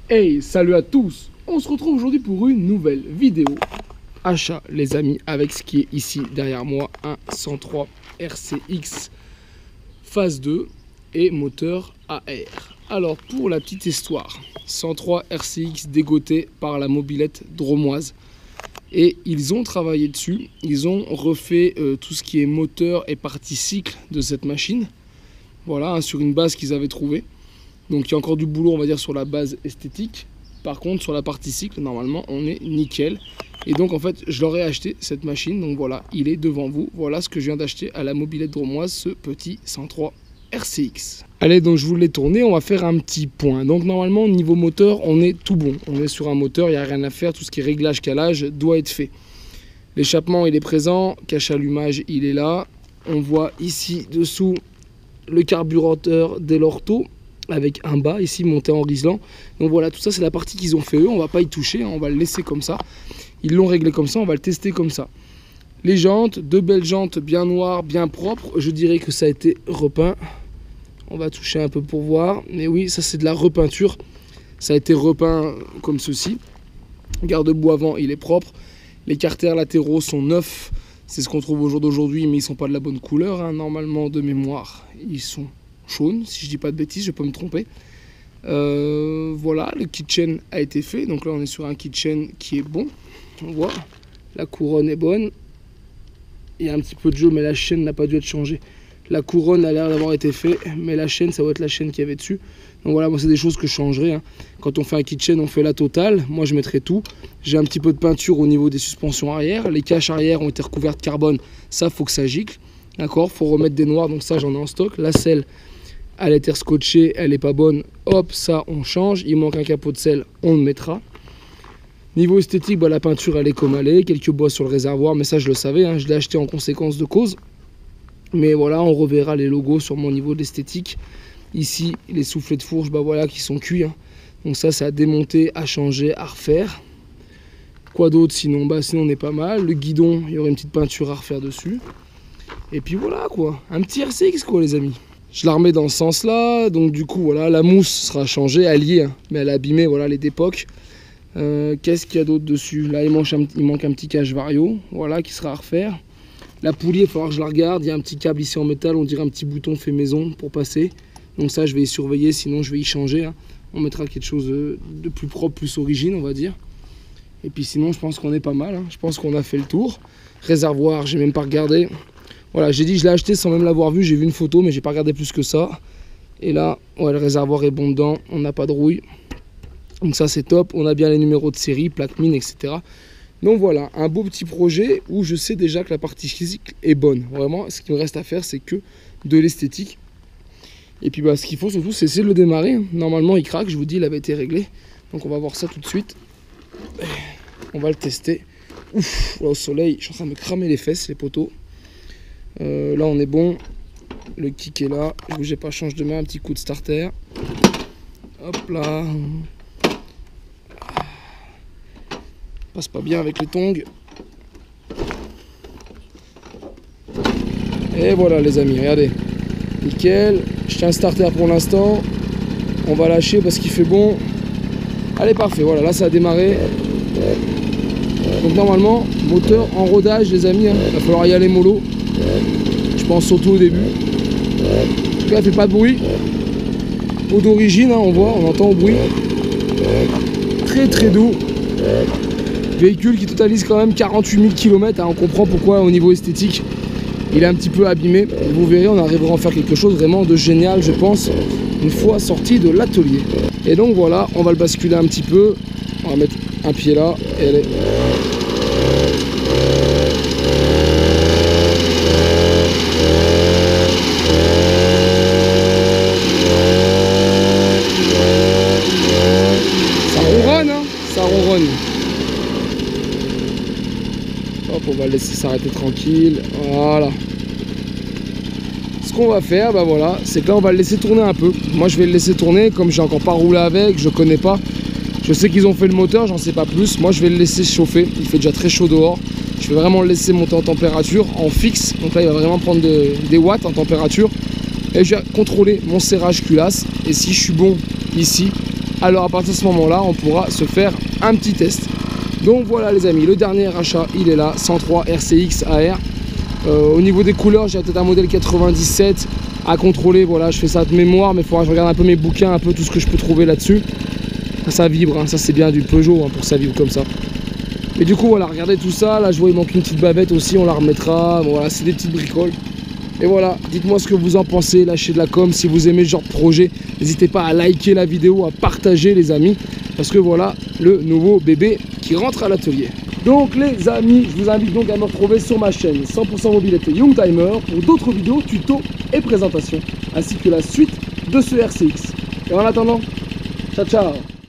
Hey, salut à tous! On se retrouve aujourd'hui pour une nouvelle vidéo achat, les amis, avec ce qui est ici derrière moi, un 103 RCX phase 2 et moteur AR. Alors, pour la petite histoire, 103 RCX dégoté par la mobilette dromoise. Et ils ont travaillé dessus, ils ont refait tout ce qui est moteur et partie cycle de cette machine. Voilà, hein, sur une base qu'ils avaient trouvée. Donc il y a encore du boulot, on va dire, sur la base esthétique. Par contre, sur la partie cycle, normalement, on est nickel. Et donc, en fait, je leur ai acheté cette machine. Donc voilà, il est devant vous. Voilà ce que je viens d'acheter à la mobilette dromoise, ce petit 103 RCX. Allez, donc je vous l'ai tourné, on va faire un petit point. Donc normalement, niveau moteur, on est tout bon. On est sur un moteur, il n'y a rien à faire. Tout ce qui est réglage, calage doit être fait. L'échappement, il est présent. Cache allumage, il est là. On voit ici, dessous, le carburateur Delorto, avec un bas ici monté en riselant. Donc voilà, tout ça c'est la partie qu'ils ont fait eux, on va pas y toucher, hein, on va le laisser comme ça. Ils l'ont réglé comme ça, on va le tester comme ça. Les jantes, deux belles jantes bien noires, bien propres, je dirais que ça a été repeint. On va toucher un peu pour voir, mais oui, ça c'est de la repeinture. Ça a été repeint comme ceci. Garde-boue avant, il est propre. Les carters latéraux sont neufs, c'est ce qu'on trouve au jour d'aujourd'hui, mais ils sont pas de la bonne couleur, hein. Normalement de mémoire, ils sont jaune, si je dis pas de bêtises, je peux me tromper. Voilà, le kitchen a été fait, donc là on est sur un kitchen qui est bon, on voit, la couronne est bonne, il y a un petit peu de jeu mais la chaîne n'a pas dû être changée. La couronne a l'air d'avoir été faite, mais la chaîne, ça va être la chaîne qu'il y avait dessus. Donc voilà, moi c'est des choses que je changerai, hein. Quand on fait un kitchen, on fait la totale, moi je mettrai tout. J'ai un petit peu de peinture au niveau des suspensions arrière, les caches arrière ont été recouvertes de carbone, ça faut que ça gicle, d'accord, faut remettre des noirs, donc ça j'en ai en stock. La selle, elle est scotchée, elle est pas bonne, hop, ça on change. Il manque un capot de selle, on le mettra. Niveau esthétique, bah, la peinture elle est comme elle est, quelques bois sur le réservoir, mais ça je le savais, hein, je l'ai acheté en conséquence de cause. Mais voilà, on reverra les logos sur mon niveau de l'esthétique. Ici, les soufflets de fourche, bah voilà, qui sont cuits, hein. Donc ça, c'est à démonter, à changer, à refaire. Quoi d'autre sinon? Bah sinon on est pas mal. Le guidon, il y aurait une petite peinture à refaire dessus. Et puis voilà quoi, un petit RCX quoi les amis. Je la remets dans ce sens-là, donc du coup, voilà, la mousse sera changée, alliée, hein, mais elle est abîmée, voilà, les dépoques. Qu'est-ce qu'il y a d'autre dessus? Là, il manque un petit cache vario, voilà, qui sera à refaire. La poulie, il va falloir que je la regarde, il y a un petit câble ici en métal, on dirait un petit bouton fait maison pour passer. Donc ça, je vais y surveiller, sinon je vais y changer, hein. On mettra quelque chose de plus propre, plus origine, on va dire. Et puis sinon, je pense qu'on est pas mal, hein. Je pense qu'on a fait le tour. Réservoir, j'ai même pas regardé. Voilà, j'ai dit je l'ai acheté sans même l'avoir vu, j'ai vu une photo mais j'ai pas regardé plus que ça. Et là, ouais, le réservoir est bon dedans, on n'a pas de rouille. Donc ça c'est top, on a bien les numéros de série, plaque mine, etc. Donc voilà, un beau petit projet où je sais déjà que la partie physique est bonne. Vraiment, ce qu'il me reste à faire c'est que de l'esthétique. Et puis bah, ce qu'il faut surtout c'est essayer de le démarrer. Normalement il craque, je vous dis il avait été réglé. Donc on va voir ça tout de suite. On va le tester. Ouf, là au soleil, je suis en train de me cramer les fesses, les poteaux. Là on est bon, le kick est là, je bougeais pas, change de main, un petit coup de starter, hop là, passe pas bien avec les tongs, et voilà les amis, regardez, nickel, je tiens le starter pour l'instant, on va lâcher parce qu'il fait bon, allez parfait, voilà, là ça a démarré, donc normalement, moteur en rodage les amis, hein. Il va falloir y aller mollo. Je pense surtout au début. En tout cas, il fait pas de bruit. Eau d'origine, hein, on voit, on entend au bruit. Très très doux. Véhicule qui totalise quand même 48 000 km. Hein, on comprend pourquoi au niveau esthétique, il est un petit peu abîmé. Vous verrez, on arrivera à en faire quelque chose vraiment de génial, je pense, une fois sorti de l'atelier. Et donc voilà, on va le basculer un petit peu. On va mettre un pied là et allez. Ça ronronne. Hop, on va le laisser s'arrêter tranquille. Voilà. Ce qu'on va faire, bah voilà, c'est que là on va le laisser tourner un peu. Moi je vais le laisser tourner, comme j'ai encore pas roulé avec, je connais pas. Je sais qu'ils ont fait le moteur, j'en sais pas plus. Moi je vais le laisser chauffer. Il fait déjà très chaud dehors. Je vais vraiment le laisser monter en température, en fixe. Donc là il va vraiment prendre des watts en température. Et je vais contrôler mon serrage culasse. Et si je suis bon ici, alors à partir de ce moment-là, on pourra se faire un petit test. Donc voilà les amis, le dernier achat, il est là, 103 RCX AR. Au niveau des couleurs, j'ai peut-être un modèle 97 à contrôler, voilà, je fais ça de mémoire, mais il faudra que je regarde un peu mes bouquins, un peu tout ce que je peux trouver là-dessus. Ça vibre, hein, ça c'est bien du Peugeot hein, pour que ça vibre comme ça. Et du coup voilà, regardez tout ça, là je vois il manque une petite bavette aussi, on la remettra, bon, voilà, c'est des petites bricoles. Et voilà, dites-moi ce que vous en pensez, lâchez de la com, si vous aimez ce genre de projet, n'hésitez pas à liker la vidéo, à partager les amis, parce que voilà le nouveau bébé qui rentre à l'atelier. Donc les amis, je vous invite donc à me retrouver sur ma chaîne 100% mobilité Youngtimer pour d'autres vidéos, tutos et présentations, ainsi que la suite de ce RCX. Et en attendant, ciao ciao.